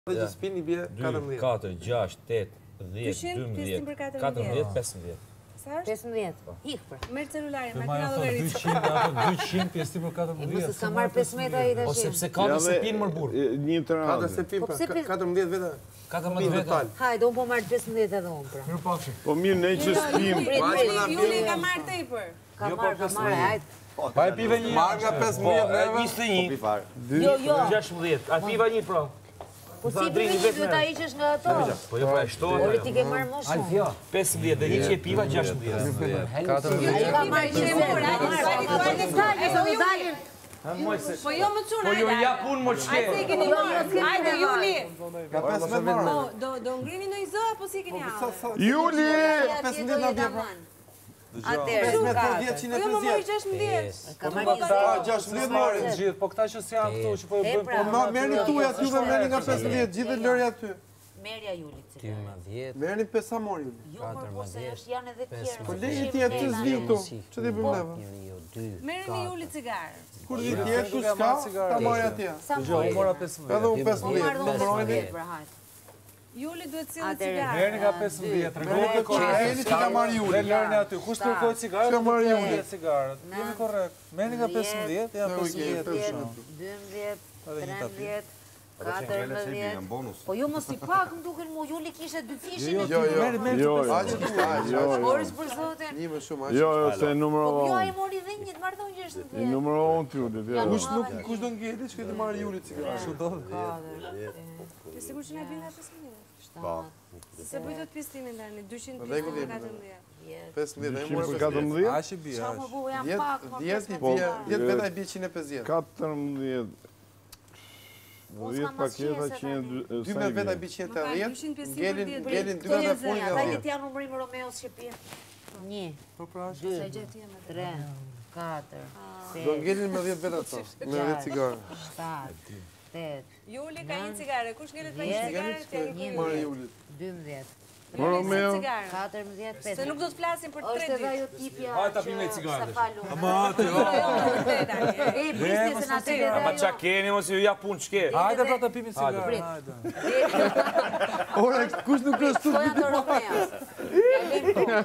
Dhe që spin i bje 14. 4, 6, 8, 10, 12, 14, 15. Sa është? 15. Ik pra. Merë celularin, Ma makina janë llogarit. 200 pjesë për 14. Mos s'ka marrë 15 ai tash. O sepse 4 se pinë më burr. Një të 4 radhë. se pin, 14 vete. 14 veta. Hajde, unë po marr 15 edhe unë pra. Mirë pafshi. Po mirë, ne që spim. Juli ka marrë tepër. Ka marrë, hajde. Pa e pive një. Marrë nga 15 neve. 21, Jo, jo. 16, a piva një pro. Po si pive një duhet ta hiqesh nga ato. Po jo pra e shtohet. Ori ti ke marrë më shumë. 15 dhe një që e piva 16. Ai ka marrë Po jo më çuna. Po jo ja punë më çke. Ai keni marrë. Hajde Juli. Nga 15 marrë. Po do ngrini në zë apo si keni ardhur? Juli! 15 na bje pra. Atëherë, 15 10 Po jo më marrë 150. 16. ka marrë 16 marrë. Gjithë, po këta që s'janë këtu që po e bëjmë. Po merrni tuaj aty dhe merrni nga 15 gjithë lëri aty. merja Juli. Merrni 5 sa mori Juli. Jo, po se është janë edhe tjerë. Po leji ti aty s'vin këtu. Ç'ti bëjmë neve? Merrni Juli cigarë. Kur di ti këtu s'ka, ta marr atje. Sa Unë mora 15. Edhe unë 15, numërojni. Juli duhet sillë cigarë. Merrni nga 15, Rrugë korreni që ka marrë Dhe Juli. lërni aty. Kush kërkoj cigaret? Çka marrë Juli? Cigaret. Jemi korrekt. Merrni nga 15, janë 15 për shkak. 12, 13, 14. Po jo mos i pak më duken mu, Juli kishte dy fishin e Jo, jo. Jo, Aq kishte, Boris për zotin. Një më shumë aq. jo, se Po jo numëroon. ai mori dhe një të marrë që është në Numëroon të Julit. Kush do ngeli që të marrë Juli cigarë? Kështu do. Ti sigurt që na bën nga 15. Po. Se bëj dot pistimin tani 200 Rregull pistë jemi. 14. 15, ai 100 mori për 15. 14, Aq i bie. Qa më bu jam 10 pak, 10 Po, 10 veta i bie 150. 14, Po, 10 s'ka paketa masqese që janë 12 veta i bie 180. Ngelin 2 veta puni nga Ata 10. jetë janë numërim Romeos që pje. 1, Po pra, 2, 3, 4, do ngelin me 10 veta to, me 10 cigarë. 7, 8, Juli ka një cigare. Kush ngelet pa një cigare? Ngelit marrë Juli. 12, Romeo. 14, 15. Se nuk do të flasim për 3 Është edhe ditë. ajo tipja. Hajde ta pimë cigare. Ama atë. E biznesin aty edhe Ama qa ajo. keni mos ju ja punë çke. Hajde pra ta pimi cigaret. Hajde. Ora, kush nuk është tu? Këto janë të Romeos.